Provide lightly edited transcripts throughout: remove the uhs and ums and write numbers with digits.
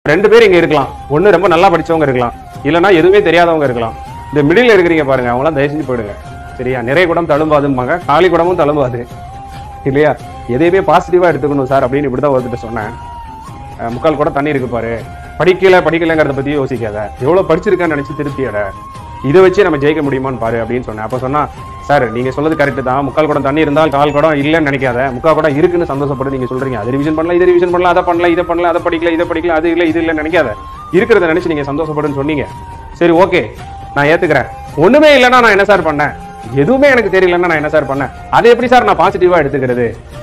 2 பேர் இங்க இருக்கலாம். ஒண்ணு ரொம்ப நல்லா படிச்சவங்க இருக்கலாம், இல்லைன்னா எதுவுமே தெரியாதவங்க இருக்கலாம். இந்த மிடில் இருக்கிறீங்க பாருங்க, அவங்களாம் தயவு செஞ்சு போயிடுங்க. சரியா? நிறைய குடம் தழும்பாதும்பாங்க, காலி குடமும் தழும்பாது இல்லையா? எதையுமே பாசிட்டிவா எடுத்துக்கணும் சார் அப்படின்னு இப்படிதான் ஒருத்தர் சொன்னேன். 3/4 குடம் தண்ணி இருக்கு பாரு, படிக்கலங்கிறத பத்தி யோசிக்காத, எவ்வளவு படிச்சிருக்கான்னு நினைச்சு திருப்தியட, இதை வச்சு நம்ம ஜெயிக்க முடியுமான்னு பாரு அப்படின்னு சொன்னேன். அப்ப சொன்னா, சார் நீங்க சொல்றது கரெக்ட் தான், 3/4 குடம் தண்ணி இருந்தால் 1/4 குடம் இல்லைன்னு நினைக்காத, 3/4 குடம் இருக்குன்னு சந்தோஷப்பட்டு நீங்க சொல்றீங்க. அதை ரிவிஷன் பண்ணலாம், இதை ரிவிஷன் பண்ணலாம், அதை பண்ணலாம், இதை பண்ணலாம், அதை படிக்கல, இதை படிக்கல, அது இல்லை இது இல்லைன்னு நினைக்காத, இருக்கிறத நினைச்சு நீங்க சந்தோஷப்படுன்னு சொன்னீங்க. சரி ஓகே, நான் ஏத்துக்கிறேன். ஒண்ணுமே இல்லைன்னா நான் என்ன சார் பண்ணேன், எதுவுமே எனக்கு தெரியலன்னா நான் என்ன சார் பண்ணேன், அதை எப்படி சார் நான் பாசிட்டிவா எடுத்துக்கிறது?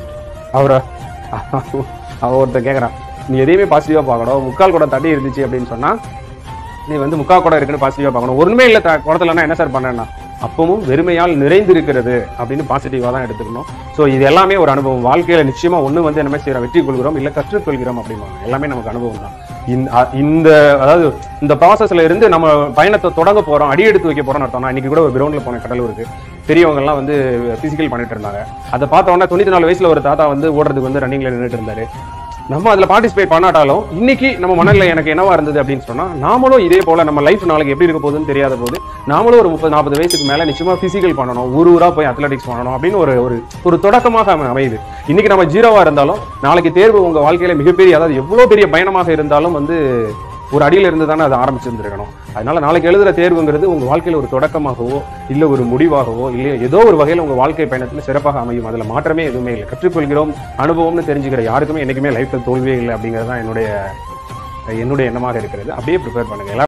ஒருத்தர் கேட்கறான், நீ எதையுமே பாசிட்டிவா பார்க்கணும், 3/4 குடம் தண்ணி இருந்துச்சு அப்படின்னு சொன்னா நீ வந்து 3/4 குடம் இருக்குன்னு பாசிட்டிவா பார்க்கணும். ஒண்ணுமே இல்ல குடத்துலன்னா என்ன சார் பண்ணேன்னா, அப்பவும் வெறுமையால் நிறைந்திருக்கிறது அப்படின்னு பாசிட்டிவா தான் எடுத்துக்கணும். ஸோ இது எல்லாமே ஒரு அனுபவம். வாழ்க்கையில நிச்சயமா ஒண்ணு வந்து என்ன செய்யறோம், வெற்றி கொள்கிறோம், இல்ல கற்றுக்கொள்கிறோம் அப்படின்னு எல்லாமே நமக்கு அனுபவம் தான். இந்த அதாவது இந்த ப்ராசஸ்ல இருந்து நம்ம பயணத்தை தொடங்க போறோம், அடி எடுத்து வைக்க போறோம்னு அர்த்தம். இன்னைக்கு கூட ஒரு கிரவுண்ட்ல போன கடலூருக்கு, பெரியவங்க எல்லாம் வந்து பிசிக்கல் பண்ணிட்டு இருந்தாங்க. அதை பார்த்த உடனே 94 வயசுல ஒரு தாத்தா வந்து ஓடுறதுக்கு வந்து ரன்னிங்ல நின்றுட்டு இருந்தாரு. நம்ம அதுல பார்ட்டிசிபேட் பண்ணாட்டாலும் இன்னைக்கு நம்ம மனநிலை எனக்கு என்னவா இருந்தது அப்படின்னு சொன்னா, நாமளும் இதே போல நம்ம லைஃப் நாளைக்கு எப்படி இருக்க போகுதுன்னு தெரியாத போது நாமளும் ஒரு 30-40 வயசுக்கு மேல நிச்சயமா பிசிக்கல் பண்ணணும், ஊரா போய் அத்லெட்டிக்ஸ் பண்ணணும் அப்படின்னு ஒரு தொடக்கமாக அமையுது. இன்னைக்கு நம்ம 0வா இருந்தாலும் நாளைக்கு தேர்வு உங்க வாழ்க்கையில மிகப்பெரிய, அதாவது எவ்வளவு பெரிய பயணமாக இருந்தாலும் வந்து ஒரு அடியில இருந்து தானே அதை ஆரம்பிச்சிருந்திருக்கணும். அதனால நாளைக்கு எழுதுற தேர்வுங்கிறது உங்க வாழ்க்கையில ஒரு தொடக்கமாகவோ இல்ல ஒரு முடிவாகவோ இல்ல ஏதோ ஒரு வகையில உங்க வாழ்க்கை பயணத்துல சிறப்பாக அமையும். அதுல மாற்றமே எதுவுமே இல்லை. கற்றுக்கொள்கிறோம், அனுபவம்னு தெரிஞ்சுக்கிற யாருக்குமே என்னைக்குமே லைஃப்ல தோல்வியே இல்லை அப்படிங்கிறது தான் என்னுடைய எண்ணமாக இருக்கிறது. அப்படியே ப்ரிப்பேர் பண்ணுங்க.